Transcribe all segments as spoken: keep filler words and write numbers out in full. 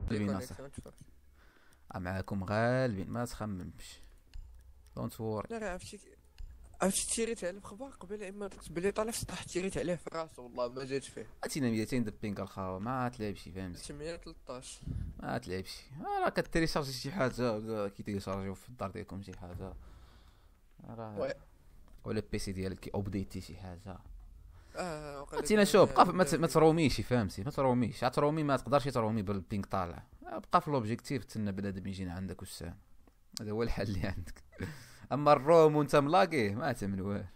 البناصة معاكم غالبين ما تخممش. دونت ووري. لا لا عرفتي عرفتي تيريت عليه في خبر قبيله اما تكتب لي طالع سطح تيريت عليه في راسو والله ما جات فيه. عرفتينا ميتين د بينك الخاوه ما تلعبش فهمتي. ثمانمية وثلاثطاش ما تلعبش راه كتريشارجي شي حاجه كي تيشارجيو في الدار ديالكم شي حاجه راه ولا البيسي ديالك كي ابديتي شي حاجه. اه عرفتينا شوف بقى ما تروميش فهمتي ما تروميش ترومي ما تقدرش ترومي بالبينك طالع. بقى في لوبجيكتيف تسنى بنادم يجينا عندك والسلام. هذا هو الحل اللي عندك. اما الروم وانت ملاقيه ما تعمل والو.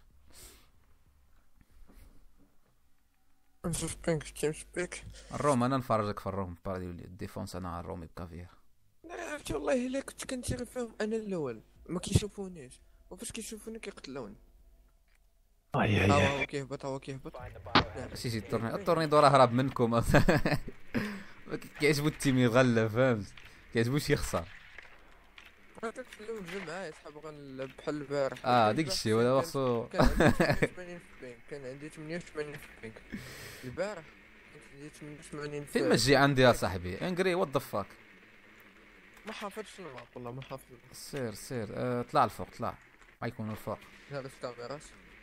نشوف بينك كيم بيك الروم انا نفرجك في الروم باردي الديفونس انا الروم يبقى فيها. لا عرفتي والله الا كنت كنتيري فيهم انا الاول ما كيشوفونيش وفاش كيشوفوني كيقتلوني. اي ها اي هو كيهبط ها هو كيهبط. شي شي التورني التورنيدو راه هرب منكم. ما كيعجبو التيم يغلب فهمت كيعجبوش يخسر. هذاك الاول جا معايا صحاب غنلعب بحال البارح. اه ديك الشيء ولا خصو. كان عندي ثمانية وثمانين في البنك كان عندي ثمانية وثمانين في البنك البارح كنت عندي ثمانية وثمانين في فين ما تجي عندي يا صاحبي انجري وات ذا فاك. ما حافظش الماب والله ما حافظ. سير سير آه طلع الفوق طلع ما يكون الفوق هذا في الكاميرات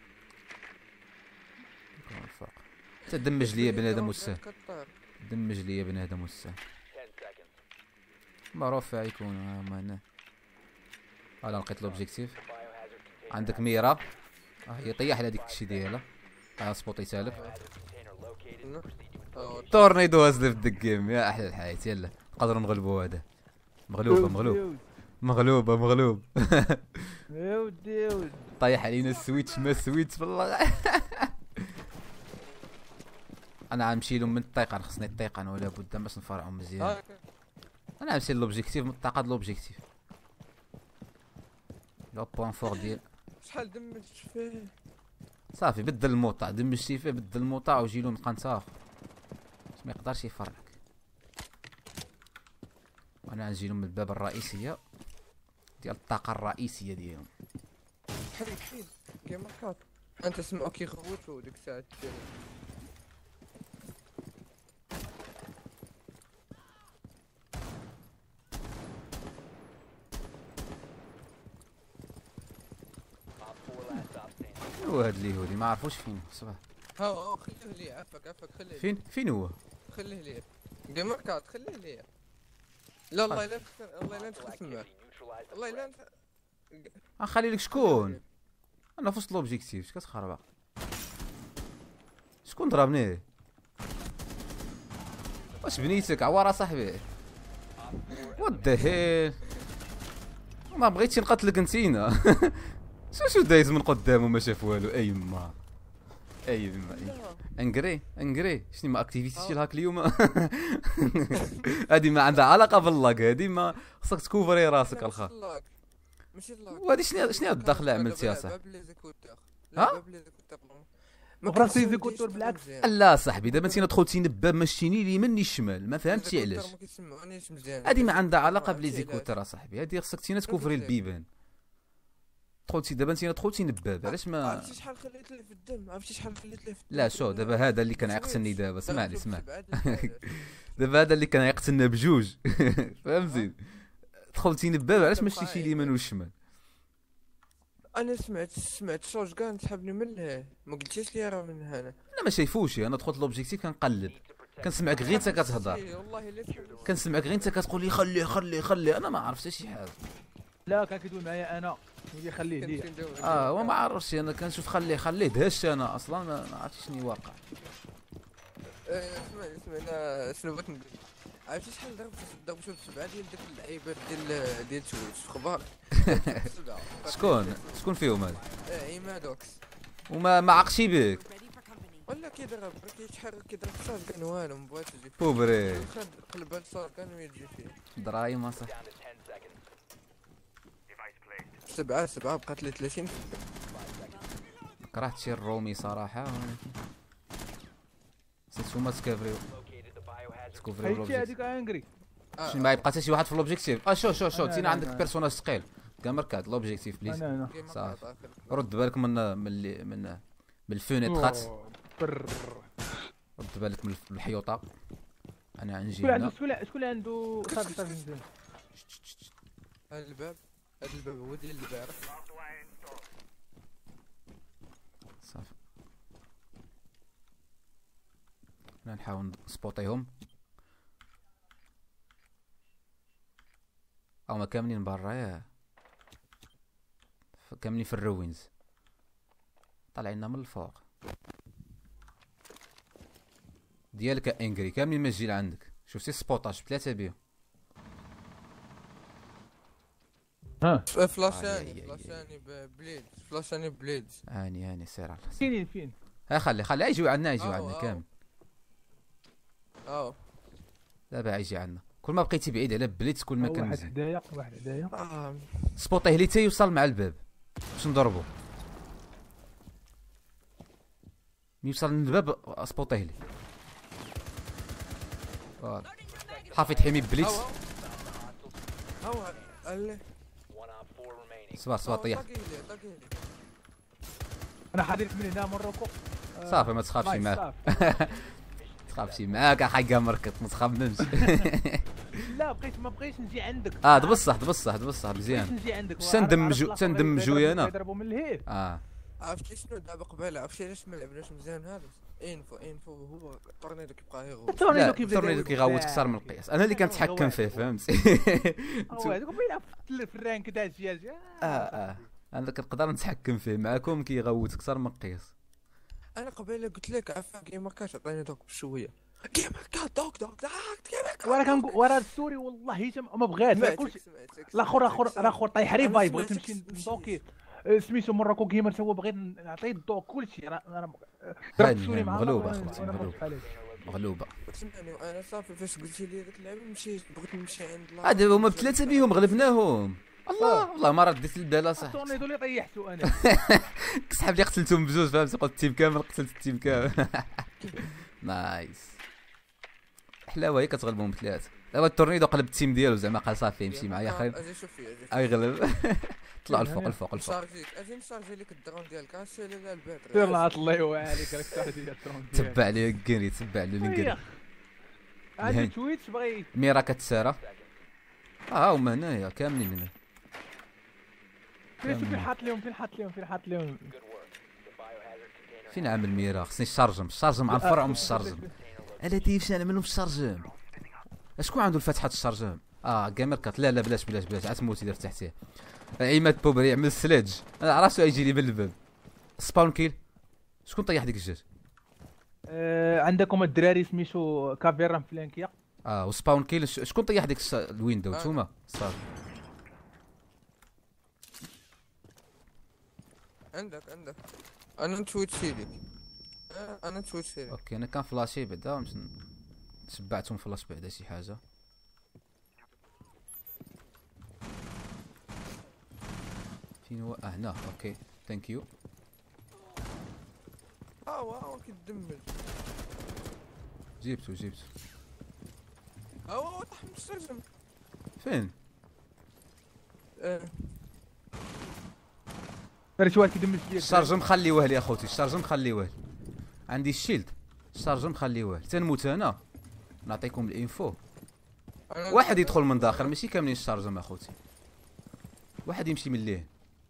يكون الفوق. تدمج ليا بنادم والسهل دمج ليا بنادم والسهل مرفع يكون ما هنا. انا لقيت لوبجيكتيف عندك ميرا اه هي طيح على ديك الشي ديالها اه سبوطي سالك. تورنيدو هازلي في الدقيم يا احلى الحياة. يلا نقدروا نغلبوا هذا. مغلوبة مغلوب مغلوبة مغلوب. يا ودي يا ودي طيح علينا السويتش ما سويتش والله. انا غنمشي لهم من الطيقان خصني الطيقان ولا بد باش نفرعهم مزيان. انا غنمشي لوبجيكتيف متعقد لوبجيكتيف لو بوان فور ديال شحال دمجت فيه صافي بدل الموطع دمجتي فيه بدل الموطع وجي له مكان اخر باش ما يقدرش يفرعك. وانا غنجي لهم من الباب الرئيسيه ديال الطاقه الرئيسيه ديالهم. بحال حيد كيما كات انت سمعو كيغوتو ديك الساعه. هو هاد اليهودي ما عرفوش فين صباح. ها هو خليه لي عفاك عفاك خليه فين فين هو خليه لي كيما كات خليه لي. لا الله الا الله الا ندخل تما الله الا غنخلي لك شكون انا في وسط لوبجيكتيف اش كتخربق. شكون ضربني واش بنيتك عوار صاحبي وات هيل ما بغيتش نقتلك نتينا. شو شو دايز من قدامه ما شاف والو اي ما اي ما انقري انقري شنو ما اكتيفيتي الهاك اليوم. هادي ما عندها علاقه باللاك هادي ما خصك تكوفري راسك الخا. ماشي اللاك وهادي شنو شنو الدخله عملتي يا صاحبي. ها ما فراسي زيكوتور بالعكس. لا صاحبي دابا انت دخلتي نباب مشيتيني اليمين الشمال ما فهمتش علاش. هادي ما عندها علاقه بلي زيكوتور اصاحبي هادي خصك تينا تكوفري البيبان. دخلتي دابا انت دخلتي نباب علاش ما عرفتي شحال خليت ليه في الدم عرفتي شحال خليت ليه في الدم. لا شو دابا هذا اللي كان يقتلني دابا اسمعني اسمع. دابا هذا اللي كان يقتلنا بجوج. فهمتي دخلتي نباب علاش ما مشيتيش اليمين والشمال. انا سمعت سمعت شوج كان سحبني من له ما قلتيش لي راه من هنا. لا ما شايفوش انا دخلت لوبجيكتيف كنقلب كنسمعك غير انت كتهضر كنسمعك غير انت كتقول لي خليه خليه خليه انا ما عرفت حتى شي حاجه. لا كان كيدوي معايا انا يقول لي خليه ليا. اه وما عرفتش انا كنشوف خليه خليه دهش انا اصلا ما عرفتش شنو واقع. اسمع اسمع انا شنو بغيت نقول عرفتي شحال ضربت ضربت سبعه ديال ديك اللعيبات ديال ديال تويتش في خبار. شكون شكون فيهم هذا؟ عمادوكس وما ما عقشي بك ولا كيضرب كيتحرك كيضرب صار كان والو ما بغاتش يجي بوبري قلب صار كان ويجي فيه دراهم اصاحبي. سبعة سبعة بقات لي ثلاثين. كرهت شي الرومي صراحة ولكن سيتو ما تكافريو تكوفريو هايتي لوبجيكتيف. هذيك انجري شنو ما يبقى حتى شي واحد في لوبجيكتيف. اه شو شو شو تينا عندك بيرسوناج ثقيل كامركاد لوبجيكتيف بليز. انا انا صافي رد بالك من من من من الفونيترات برر. رد بالك من الحيوطة انا نجي شكون عنده هنا. شكون شكون عنده صافي صافي مزيان. هذا الباب، هذا الباب هو ديال البارح. صافي انا نحاول نسبوطيهم. هما كاملين برا ياه، كاملين في الروينز طالعين من الفوق ديالك انجري، كاملين مسجل عندك. شفتي سبوطاج بثلاثه بيهم. ها فلاشاني آي- آي- فلاشاني بليد، فلاشاني بليد. هاني هاني سير على الخير. فين فين ها خلي خلي يجيو عندنا، يجيو أو- عندنا أو. كامل. اه دابا يجي عندنا. كل ما بقيتي بعيد على بليت كل ما كان واحد مزيان. حدايا واحد حدايا. اه سبوطيه لي تا يوصل مع الباب باش نضربو. ملي يوصل للباب سبوطيه لي. فوالا. حافظ تحمي بليت. هاو هاو هاو صبر صبر طيح. طاقيلي طاقيلي. انا حاضر من هنا موروكو. آه، صافي ما تخافش نايس، معاه. صافي. تخافش معاك حاجه مركط ما تخممش. لا بقيت ما بقيتش نجي عندك. اه تبصح تبصح تبصح بقيت مزيان. نجي عندك. باش تندمجو- تندمجو انا. يضربوا من الهيف. اه عرفتي شنو دابا قبيله؟ عرفتي علاش ما لعبناش مزيان هذا؟ انفو انفو هو الطورنيدو كيبقى يغوت. لا التورنيدو كيبدا التورنيدو كيغوت كثر من القياس. انا اللي كنتحكم فيه فهمتي. هو هذاك بيلعب في الرانك تاع الجياج. اه اه انا كنقدر نتحكم فيه. معاكم كيغوت اكثر من القياس. انا قبيله قلت لك عفا كيما كاش عطيني دوك بشويه. كيما كا دوك دوك دوك كيما كا. وانا كنقول ورا السوري والله حتى ما بغاش كلشي. الاخر اخر الاخر طايح ريفايف بغيت نمشي ندوكي سميتو موراكو جيمر تا هو بغيت نعطيه الدوك كلشي. انا انا ضربت السوري معاه مغلوبة اخوتي مغلوبة مغلوبة. سمعني وانا صافي فاش قلتي لي ديك اللعبه مشيت بغيت نمشي عند هاد هما بثلاثة بيهم غلبناهم. الله والله ما رديت البال صح. التورنيدو اللي طيحته انا. كسحاب لي قتلتهم بجوج فهمتي. قلت التيم كامل قتلت التيم كامل. نايس حلاوه هي كتغلبهم بثلاثة. دابا التورنيدو قلب التيم ديالو زعما قال صافي يمشي معايا خير. اجي شوف فيه اجي غيغلب. طلع الفوق الفوق الفوق. نشارجيك اجي نشارجي لك الدرون ديالك عرفتي لا لا الباتري. سير الله الله يوعى عليك راك تاخذ ديال الترون ديالك. تبع لي كيري تبع لي لينكري. عندي تويتش بغي ميرا كتسارى. اه هما هنايا كاملين هنا. فين فين حاط لهم فين حاط لهم فين حاط لهم. فين عامل ميرا؟ خصني الشارجم الشارجم عن فرع من الشارجم. الا تيفش انا منهم في الشارجم. شكون عنده الفتحه الشارجم؟ اه جيمر كات. لا لا بلاش بلاش بلاش عتموتي دابا تحتيه. عماد بوبري يعمل سليدج. انا عرفتو يجي لي من الباب. سباون كيل. شكون طيح ديك الجاج؟ آه، عندكم الدراري سميتو كافيرا فلانكيا. اه وسباون كيل. ش- شكون طيح ديك الش- الويندو؟ آه. نتوما صافي. عندك عندك انا نتويتشي لك. آه، انا نتويتشي لك. اوكي انا كان فلاشي بعدا باش ن- شبعتهم فلاش بعدا شي حاجه. فين هو؟ اه هنا. اوكي ثانك يو. ها هو ها هو كيدمج. جبتو جبتو. ها هو طاح من السجن. فين؟ آه. فري شي واحد كيدمج فيا. الشارجم خليوه لي اخوتي. الشارجم خليوه لي. عندي الشيلد. الشارجم خليوه لي. تنموت انا نعطيكم الانفو. أنا واحد يدخل من داخل ماشي كاملين الشارجم اخوتي. واحد يمشي من ليه.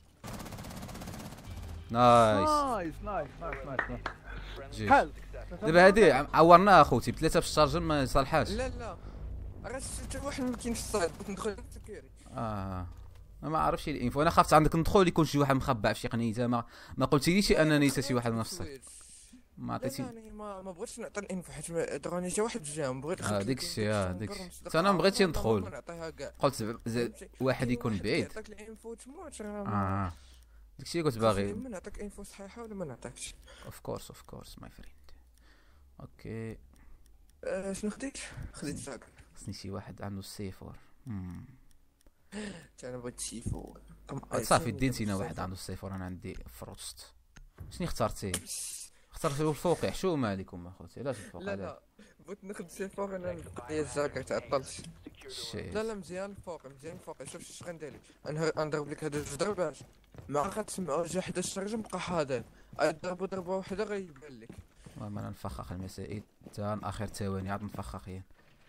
نايس. نايس نايس نايس نايس. جي. بحال دابا هادي عم- عورناها اخوتي بثلاثه في الشارجم ما صالحاش. لا لا راه شفت واحد ما كاينش الصاد بغيت ندخل نسكري. اه أنا ما عرفتش الانفو. انا خافت عندك ندخل يكون شي واحد مخبع في شي قنيته. ما ما قلتيليش انني حتى شي واحد من الصف. ما لا عطيتي. لا أنا ما ما بغيتش نعطي الانفو حيت دراني جا واحد جام بغيت آه، نخلي ديك لك الشيء، آه، الانفو ديك نقرب الشيء. نصدق. أنا ما بغيتش ما- ما- ندخل. ما نعطيها كاع. قلت زع- زع- واحد يكون بعيد. يعطيك الانفو تموت راه ما- اه داكشي اللي كنت خاصني باغي. اما نعطيك انفو صحيحه ولا ما نعطيكش. اوف كورس اوف كورس ماي فريند. اوكي آه، شنو خديت؟ خديت ساك. خصني شي واحد عنده السيفور. امم حتى انا بغيت شيفو. صافي ديتينا واحد عنده السيفور. انا عندي فروست. شنو اخترتي؟ اخترتي الفوقي. حشومه عليكم اخوتي. علاش الفوق؟ لا لا بغيت ناخد سيفور انا القضيه الزاكر تعطلت. شي لا لا مزيان الفوق مزيان الفوق. شوف اش غندير لك. انا غنضرب لك هاد جوج ضربات مع غتسمعوا جا حدا الشرجم بقى حاضر. ضربوا ضربه وحده غيبان لك. المهم انا نفخخ المسائل حتى اخر ثواني عاد نفخخ هي.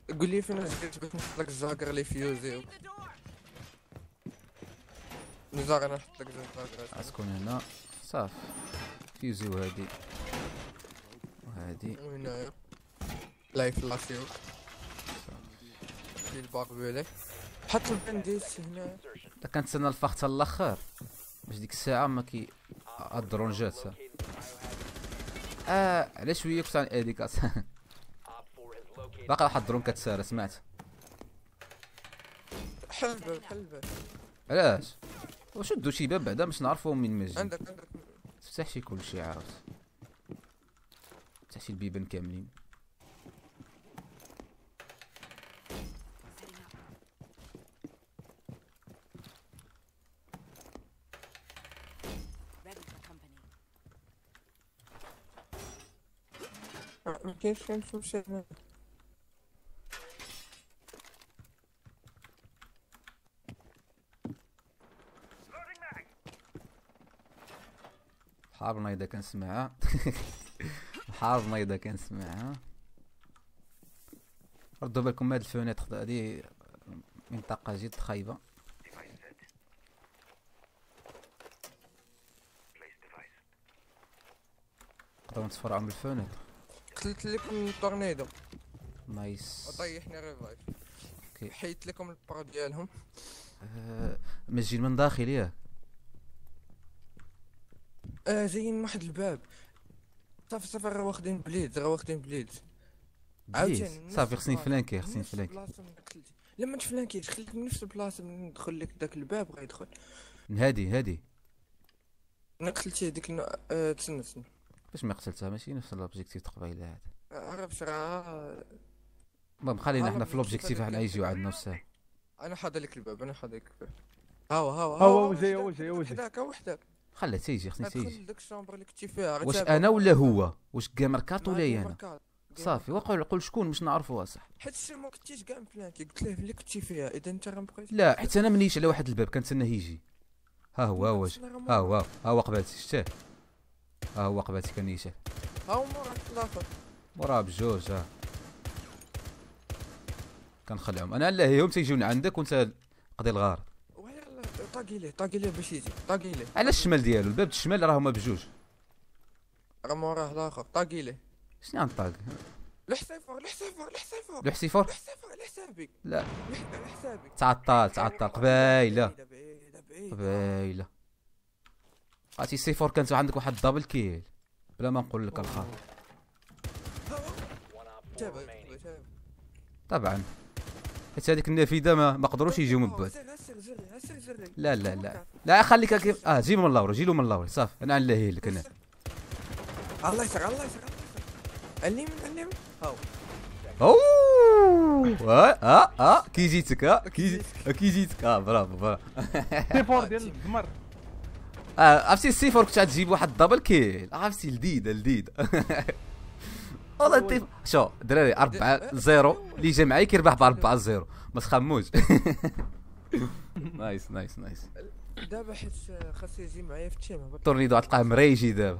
قول لي فين جيت باش نحط لك الزاكر لي فيوزي. نزاغ نحط لك الزاكر. اسكن هنا صافي فيوزي وهادي وهادي وهنايا لايف لاسيو في الباك بيلي. حط البنديس هنا. تا كنتسنى الفخ حتى الاخر باش ديك الساعه ما كي هاد الدرون جات. اه على شويه كنت عن هذيك باقي واحد الدرون كتسارى سمعت. حلبه حلبه. علاش وشدوا شي باب بعدا باش نعرفوهم من مجي. عندك عندك تفتح شي كلشي عاود تفتح شي البيبان كاملين. ما كاينش فين نمشي هنا. حارنا اذا كنسمعها حارنا اذا كنسمعها. ردوا بالكم هاد الفونيتر هادي منطقه جد خايبه. نقدروا نتفرعوا من الفونيتر. قتلت لكم التورنيدو نايس. وطيحني ريفايف. اوكي حيت لكم البرو ديالهم. آه مسجين من داخل ياك. اه جايين من واحد الباب. صافي صافي راه واخدين بليد راه واخدين بليد. عاوتاني صافي خصني فلانكي خصني فلانكي. لا ما تفلانكيش خليك من نفس البلاصه من ندخل لك داك الباب غيدخل. هادي هادي انا قتلتيه ديك النوع. اه تسنى تسنى باش ما قتلتها ماشي نفس لوبجيكتيف تقبيله هذا. عرفت راه. المهم خلينا آه، حنا في لوبجيكتيف هذاك حنا يجيو عندنا وسام. انا حاضر لك الباب انا حاضر لك الباب. هاو هاو هاو هاو جاي هو جاي هو جاي. وحدك وحدك. خليه تيجي خصني تيجي. ادخل داك الشامبر اللي كنتي فيها. واش انا ولا هو واش جيمر كات ولا انا صافي وقع. وقول قول شكون باش نعرفوها صح. حيت الشي ما كنتيش كاع مفلانكي قلت له اللي كنتي فيها اذا انت راه مبقيتش. لا حيت انا منيش على واحد الباب كنتسناه يجي. ها هو ها هو جا. ها هو ها هو قبالتي شتاه. ها هو قبالتي كان يشاف. ها هو مورا الاخر وراه بجوج. ها كنخلعهم انا لا هيهم تيجيو عندك وانت قضي الغار. ويلا طاقي ليه طاقي ليه باش يجي طاقي ليه. على الشمال ديالو الباب الشمال راه هما بجوج. راه موراه الاخر طاقي ليه. شنو غنطاق الحسيفر الحسيفر الحسيفر لحسيفور. الحسيفر على حسابي. لا على حسابي. تعطل تعطل قبايله بعيدة بعيدة بعيدة. قبايله. عرفتي سي فور كانت عندك واحد دبل كيل بلا ما نقول لك الخاطر. تابع تابع. طبعا حيت هذيك النافذه ما ما قدروش يجيو من بعد. سير زري سير زري. لا لا لا لا خليك كيف اه جيب من اللور جيلو من اللور صافي انا نلهي لك انا. الله يسر الله يسر علم علم. هاو اوه اه اه كي جيتك اه كي جي- كي جيتك اه برافو برافو. سي فور ديال الزمر. اه عرفتي السي فور كنت غتجيب واحد دبل كيل عرفتي لذيذه لذيذه. والله انت شو دراري أربعة زيرو اللي جا معايا كيربح ب أربعة زيرو ما تخموش. نايس نايس نايس. دابا حيت خاص يجي معايا في التيم. التورنيدو غتلقاه مريجي دابا.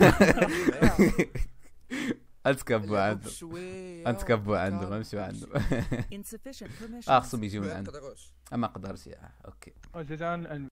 غنتكبو عندهم غنتكبو عندهم غنمشيو عندهم. اه خصهم يجيو من عندهم. ما قدرش يا اوكي. جات